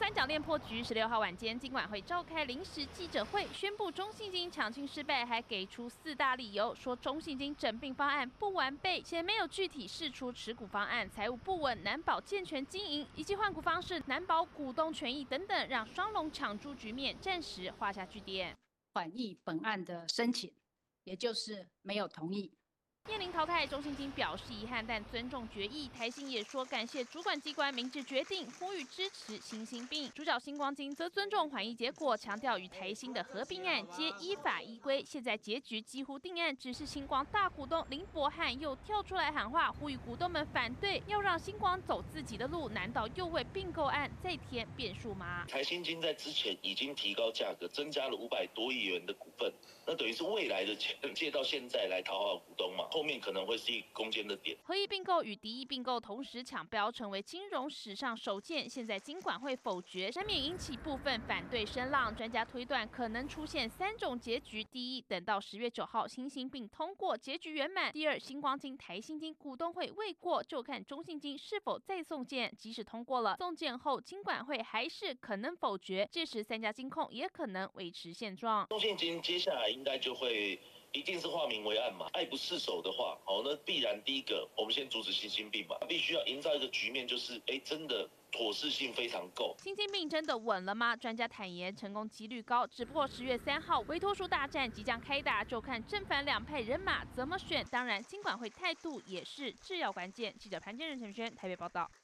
关缴练破局，16号晚间，金管会召开临时记者会，宣布中信金抢亲失败，还给出4大理由，说中信金整并方案不完备，且没有具体释出持股方案，财务不稳，难保健全经营，以及换股方式难保股东权益等等，让双龙抢注局面暂时画下句点。 反议本案的申请，也就是没有同意。 面临淘汰，中信金表示遗憾，但尊重决议。台新也说感谢主管机关明智决定，呼吁支持新兴并。主角星光金则尊重缓议结果，强调与台新的合并案皆依法依规。现在结局几乎定案，只是星光大股东林伯汉又跳出来喊话，呼吁股东们反对，要让星光走自己的路。难道又为并购案再添变数吗？ 台新金在之前已经提高价格，增加了500多亿元的股份，那等于是未来的钱借到现在来讨好股东嘛。后面可能会是一个攻坚的点。 合意并购与敌意并购同时抢标，成为金融史上首见。现在金管会否决，难免引起部分反对声浪。专家推断可能出现3种结局：第一，等到10月9号新兴并通过，结局圆满；第二，星光金、台新金股东会未过，就看中信金是否再送件。即使通过了，送件后金管会还是可能否决，届时3家金控也可能维持现状。 中信金接下来应该就会。一定是化名为案嘛，爱不释手的话，那必然第一个，我们先阻止新兴并嘛，必须要营造一个局面，就是真的妥适性非常够。 新兴并真的稳了吗？专家坦言，成功几率高，只不过10月3号委托书大战即将开打，就看正反两派人马怎么选。当然，金管会态度也是制要关键。记者潘建仁、陈轩台北报道。